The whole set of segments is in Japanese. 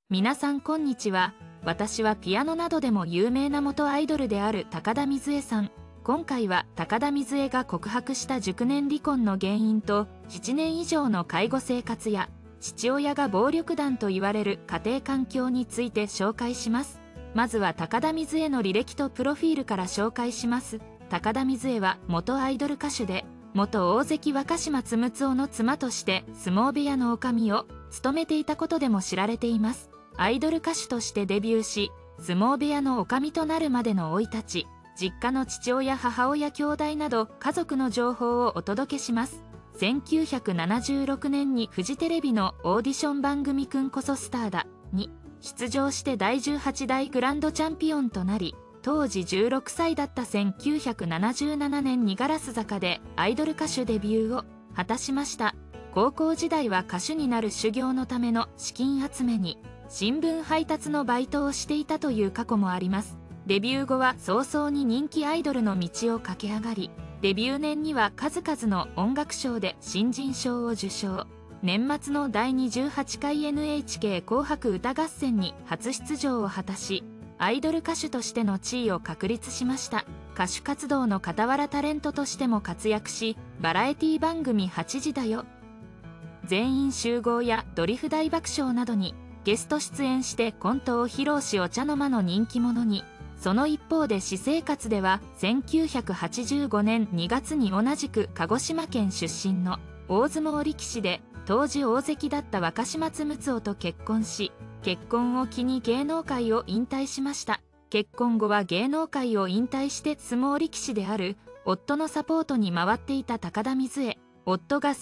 皆さんこんにちは。私はピアノなどでも有名な元アイドルである高田みづえさん。今回は高田みづえが告白した熟年離婚の原因と、7年以上の介護生活や父親が暴力団と言われる家庭環境について紹介します。まずは高田みづえの履歴とプロフィールから紹介します。高田みづえは元アイドル歌手で、元大関若島つむつおの妻として相撲部屋の女将を務めていたことでも知られています。アイドル歌手としてデビューし、相撲部屋の女将となるまでの生い立ち、実家の父親母親兄弟など家族の情報をお届けします。1976年にフジテレビのオーディション番組くんこそスターだに出場して第18代グランドチャンピオンとなり、当時16歳だった1977年にガラス坂でアイドル歌手デビューを果たしました。高校時代は歌手になる修行のための資金集めに新聞配達のバイトをしていたという過去もあります。デビュー後は早々に人気アイドルの道を駆け上がり、デビュー年には数々の音楽賞で新人賞を受賞。年末の第28回 NHK 紅白歌合戦に初出場を果たし、アイドル歌手としての地位を確立しました。歌手活動の傍らタレントとしても活躍し、バラエティ番組8時だよ、全員集合やドリフ大爆笑などにゲスト出演してコントを披露しお茶の間の人気者に。その一方で私生活では1985年2月に同じく鹿児島県出身の大相撲力士で当時大関だった若島つむつおと結婚し、結婚を機に芸能界を引退しました。結婚後は芸能界を引退して相撲力士である夫のサポートに回っていた高田みづえ。夫が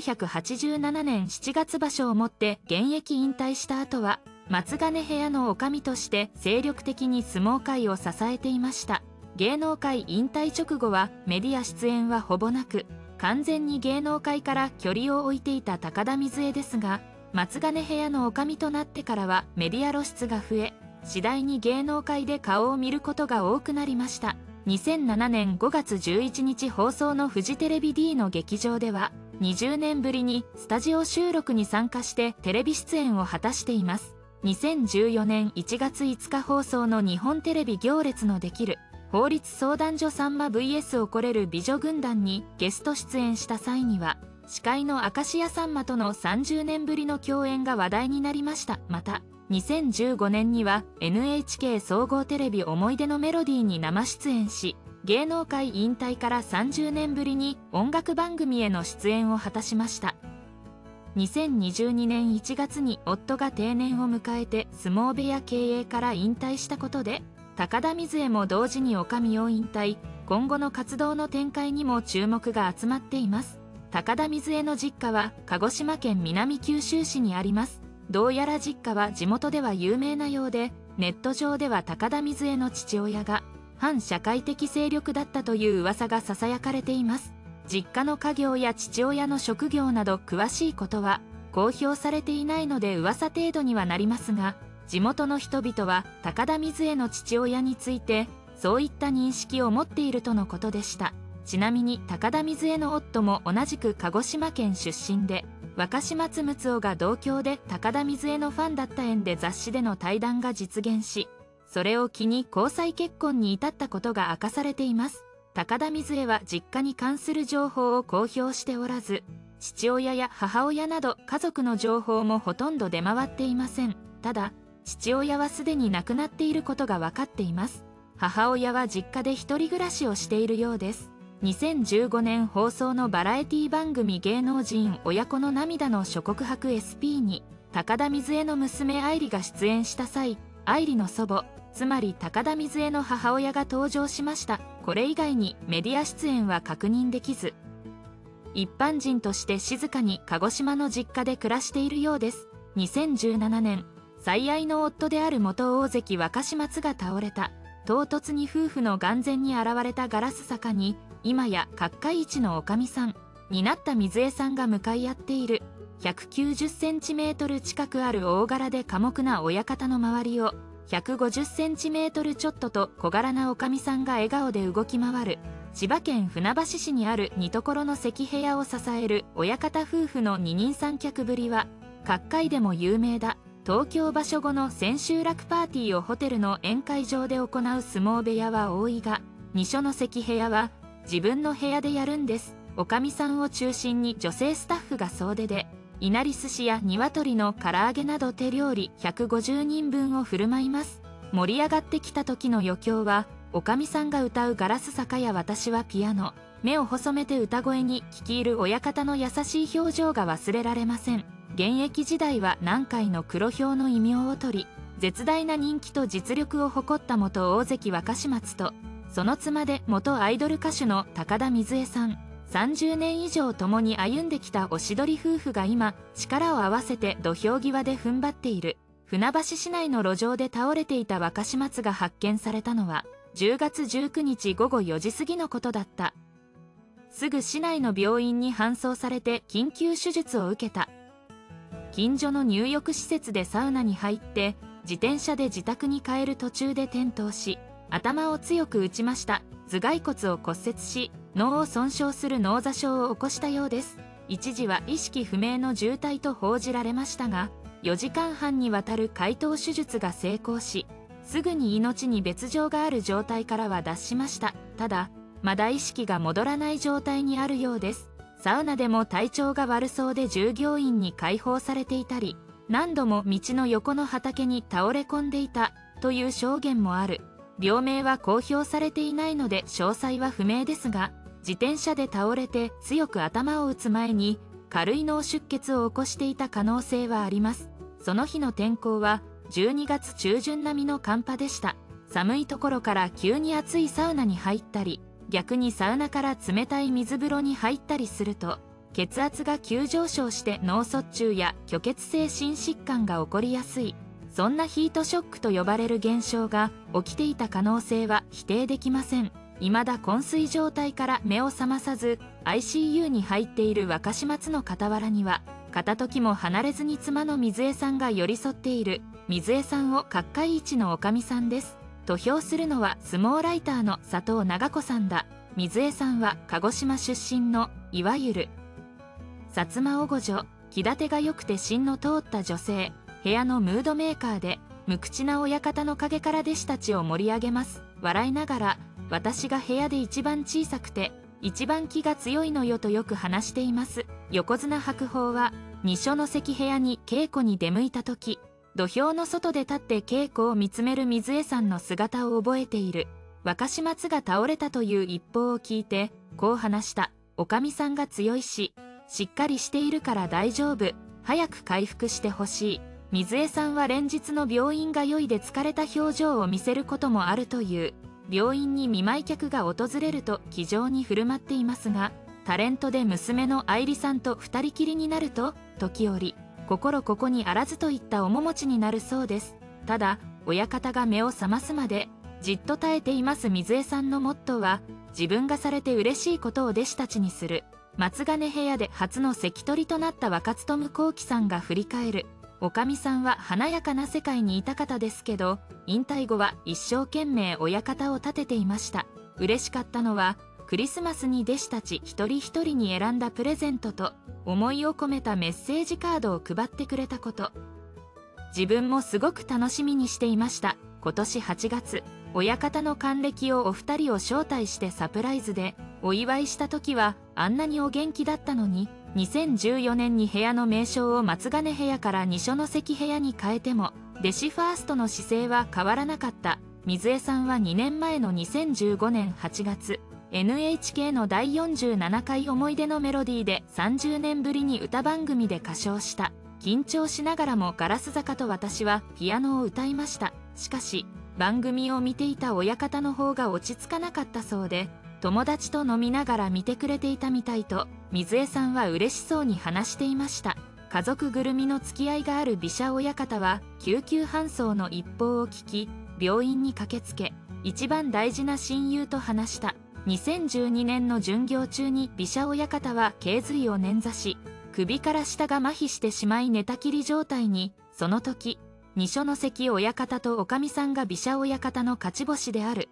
1987年7月場所をもって現役引退した後は、松金部屋の女将として精力的に相撲界を支えていました。芸能界引退直後はメディア出演はほぼなく、完全に芸能界から距離を置いていた高田みづえですが、松金部屋の女将となってからはメディア露出が増え、次第に芸能界で顔を見ることが多くなりました。2007年5月11日放送のフジテレビ D の劇場では、20年ぶりにスタジオ収録に参加してテレビ出演を果たしています。2014年1月5日放送の日本テレビ行列のできる法律相談所さんま VS 怒れる美女軍団にゲスト出演した際には、司会の明石家さんまとの30年ぶりの共演が話題になりました。また、2015年には NHK 総合テレビ思い出のメロディーに生出演し、芸能界引退から30年ぶりに音楽番組への出演を果たしました。2022年1月に夫が定年を迎えて相撲部屋経営から引退したことで、高田みづえも同時に女将を引退。今後の活動の展開にも注目が集まっています。高田みづえの実家は鹿児島県南九州市にあります。どうやら実家は地元では有名なようで、ネット上では高田みづえの父親が反社会的勢力だったという噂がささやかれています。実家の家業や父親の職業など詳しいことは公表されていないので噂程度にはなりますが、地元の人々は高田みづえの父親についてそういった認識を持っているとのことでした。ちなみに高田みづえの夫も同じく鹿児島県出身で、若島つむつおが同郷で高田みづえのファンだった縁で雑誌での対談が実現し、それを機に交際結婚に至ったことが明かされています。高田みづえは実家に関する情報を公表しておらず、父親や母親など家族の情報もほとんど出回っていません。ただ、父親はすでに亡くなっていることが分かっています。母親は実家で一人暮らしをしているようです。2015年放送のバラエティ番組芸能人親子の涙の諸告白 SP に高田みづえの娘愛梨が出演した際、愛梨の祖母、つまり高田みづえの母親が登場しました。これ以外にメディア出演は確認できず、一般人として静かに鹿児島の実家で暮らしているようです。2017年、最愛の夫である元大関若島津が倒れた。唐突に夫婦の眼前に現れたガラス坂に、今や角界一の女将さんになったみづえさんが向かい合っている。190センチメートル近くある大柄で寡黙な親方の周りを、150センチメートルちょっとと小柄な女将さんが笑顔で動き回る。千葉県船橋市にある似所の関部屋を支える親方夫婦の二人三脚ぶりは、角界でも有名だ。 東京場所後の千秋楽パーティーをホテルの宴会場で行う相撲部屋は多いが、二所ノ関部屋は自分の部屋でやるんです。おかみさんを中心に女性スタッフが総出で、いなり寿司や鶏の唐揚げなど手料理150人分を振る舞います。盛り上がってきた時の余興は、おかみさんが歌うガラス坂や私はピアノ、目を細めて歌声に聞き入る親方の優しい表情が忘れられません。現役時代は南海の黒豹の異名を取り、絶大な人気と実力を誇った元大関若嶋津と、その妻で元アイドル歌手の高田水江さん、30年以上共に歩んできたおしどり夫婦が今、力を合わせて土俵際で踏ん張っている。船橋市内の路上で倒れていた若嶋津が発見されたのは、10月19日午後4時過ぎのことだった。すぐ市内の病院に搬送されて緊急手術を受けた。近所の入浴施設でサウナに入って自転車で自宅に帰る途中で転倒し、頭を強く打ちました。頭蓋骨を骨折し、脳を損傷する脳挫傷を起こしたようです。一時は意識不明の重体と報じられましたが、4時間半にわたる開頭手術が成功し、すぐに命に別状がある状態からは脱しました。ただ、まだ意識が戻らない状態にあるようです。サウナでも体調が悪そうで従業員に解放されていたり、何度も道の横の畑に倒れ込んでいたという証言もある。病名は公表されていないので詳細は不明ですが、自転車で倒れて強く頭を打つ前に軽い脳出血を起こしていた可能性はあります。その日の天候は12月中旬並みの寒波でした。寒いところから急に暑いサウナに入ったり、逆にサウナから冷たい水風呂に入ったりすると、血圧が急上昇して脳卒中や虚血性心疾患が起こりやすい。そんなヒートショックと呼ばれる現象が起きていた可能性は否定できません。未だ昏睡状態から目を覚まさず ICU に入っている若嶋津の傍らには、片時も離れずに妻の水江さんが寄り添っている。水江さんを角界一のおかみさんです。投票するのは相撲ライターの佐藤長子さんだ。水江さんは鹿児島出身のいわゆる薩摩大御女、気立てが良くて芯の通った女性。部屋のムードメーカーで無口な親方の陰から弟子たちを盛り上げます。笑いながら、私が部屋で一番小さくて一番気が強いのよとよく話しています。横綱白鵬は二所ノ関部屋に稽古に出向いた時、土俵の外で立って稽古を見つめる水江さんの姿を覚えている。若嶋津が倒れたという一報を聞いてこう話した。おかみさんが強いし、しっかりしているから大丈夫。早く回復してほしい。水江さんは連日の病院通いで疲れた表情を見せることもあるという。病院に見舞い客が訪れると気丈に振る舞っていますが、タレントで娘の愛梨さんと二人きりになると時折心ここにあらずといった面持ちになるそうです。ただ親方が目を覚ますまでじっと耐えています。水江さんのモットーは、自分がされて嬉しいことを弟子たちにする。松金部屋で初の関取となった若勉幸喜さんが振り返る。おかみさんは華やかな世界にいた方ですけど、引退後は一生懸命親方を立てていました。嬉しかったのは、クリスマスに弟子たち一人一人に選んだプレゼントと、思いを込めたメッセージカードを配ってくれたこと。自分もすごく楽しみにしていました。今年8月、親方の還暦をお二人を招待してサプライズでお祝いした時はあんなにお元気だったのに、2014年に部屋の名称を松金部屋から二所ノ関部屋に変えても弟子ファーストの姿勢は変わらなかった。水江さんは2年前の2015年8月 NHK の第47回思い出のメロディーで30年ぶりに歌番組で歌唱した。緊張しながらもガラス坂と私はピアノを歌いました。しかし番組を見ていた親方の方が落ち着かなかったそうで、友達と飲みながら見てくれていたみたいと水江さんは嬉しそうに話していました。家族ぐるみの付き合いがある毘沙親方は救急搬送の一報を聞き病院に駆けつけ、一番大事な親友と話した。2012年の巡業中に毘沙親方は頸髄を捻挫し、首から下が麻痺してしまい寝たきり状態に。その時二所ノ関親方とおかみさんが毘沙親方の勝ち星である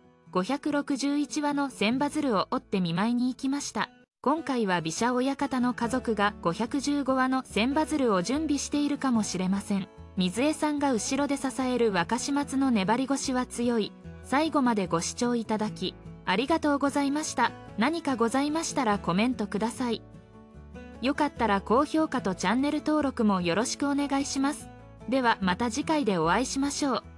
561羽の千羽鶴を折って見舞いに行きました。今回は毘沙親方の家族が515羽の千羽鶴を準備しているかもしれません。 水江さんが後ろで支える若始末の粘り腰は強い。最後までご視聴いただきありがとうございました。何かございましたらコメントください。よかったら高評価とチャンネル登録もよろしくお願いします。ではまた次回でお会いしましょう。